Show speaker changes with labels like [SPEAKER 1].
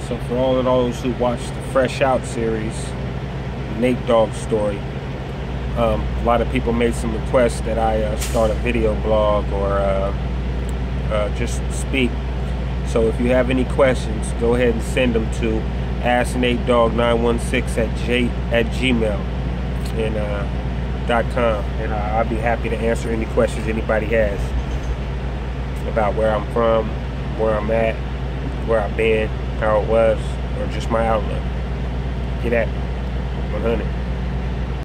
[SPEAKER 1] So for all of those who watched the Fresh Out series, Dogg story, a lot of people made some requests that I start a video blog or just speak. So if you have any questions, go ahead and send them to asknatedogg916@gmail.com, and I'll be happy to answer any questions anybody has about where I'm from, where I'm at, where I've been, how it was, or just my outlook. Get at 100.